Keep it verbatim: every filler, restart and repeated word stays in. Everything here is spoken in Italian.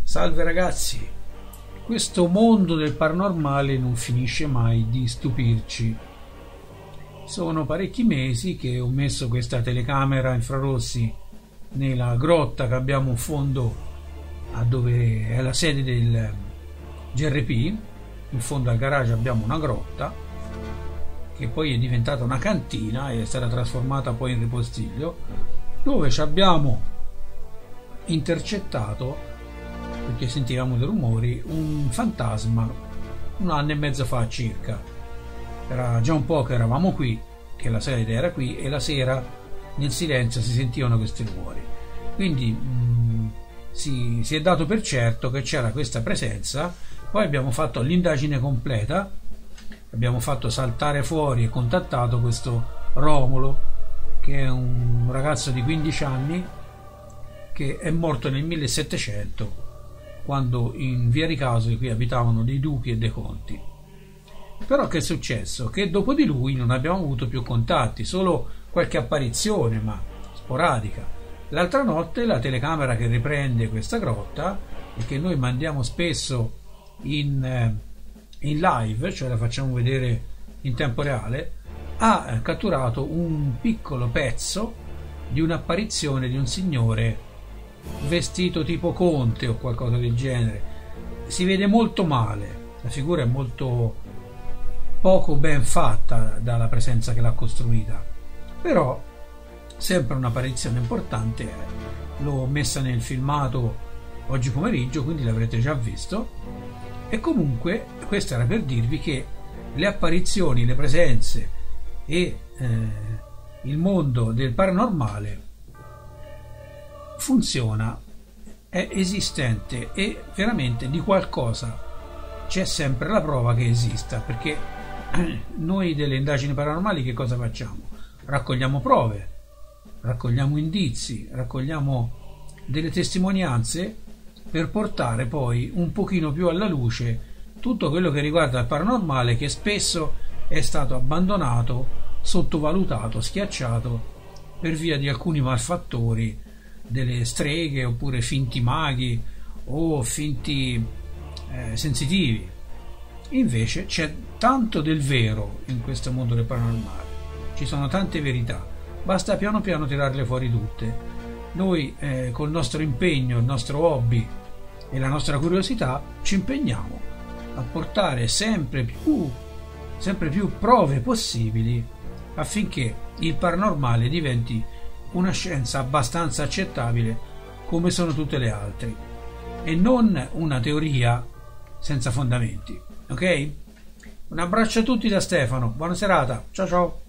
Salve ragazzi, questo mondo del paranormale non finisce mai di stupirci. Sono parecchi mesi che ho messo questa telecamera infrarossi nella grotta che abbiamo in fondo a dove è la sede del G R P. In fondo al garage abbiamo una grotta che poi è diventata una cantina e è stata trasformata poi in ripostiglio, dove ci abbiamo intercettato, perché sentivamo dei rumori, un fantasma un anno e mezzo fa circa. Era già un po' che eravamo qui, che la sede era qui, e la sera nel silenzio si sentivano questi rumori, quindi mh, si, si è dato per certo che c'era questa presenza. Poi abbiamo fatto l'indagine completa, abbiamo fatto saltare fuori e contattato questo Romolo, che è un ragazzo di quindici anni che è morto nel millesettecento, quando in via Ricaso qui abitavano dei duchi e dei conti. Però che è successo? Che dopo di lui non abbiamo avuto più contatti, solo qualche apparizione, ma sporadica. L'altra notte la telecamera che riprende questa grotta e che noi mandiamo spesso in, in live, cioè la facciamo vedere in tempo reale, ha catturato un piccolo pezzo di un'apparizione di un signore vestito tipo conte o qualcosa del genere. Si vede molto male, la figura è molto poco ben fatta dalla presenza che l'ha costruita, però sempre un'apparizione importante. L'ho messa nel filmato oggi pomeriggio, quindi l'avrete già visto. E comunque questo era per dirvi che le apparizioni, le presenze e eh, il mondo del paranormale funziona, è esistente, e veramente di qualcosa c'è sempre la prova che esista, perché noi delle indagini paranormali che cosa facciamo? Raccogliamo prove, raccogliamo indizi, raccogliamo delle testimonianze per portare poi un pochino più alla luce tutto quello che riguarda il paranormale, che spesso è stato abbandonato, sottovalutato, schiacciato per via di alcuni malfattori, delle streghe oppure finti maghi o finti eh, sensitivi. Invece c'è tanto del vero in questo mondo del paranormale, ci sono tante verità, basta piano piano tirarle fuori tutte. Noi eh, col nostro impegno, il nostro hobby e la nostra curiosità ci impegniamo a portare sempre più sempre più prove possibili affinché il paranormale diventi una scienza abbastanza accettabile come sono tutte le altre, e non una teoria senza fondamenti. Ok? Un abbraccio a tutti da Stefano, buona serata, ciao ciao.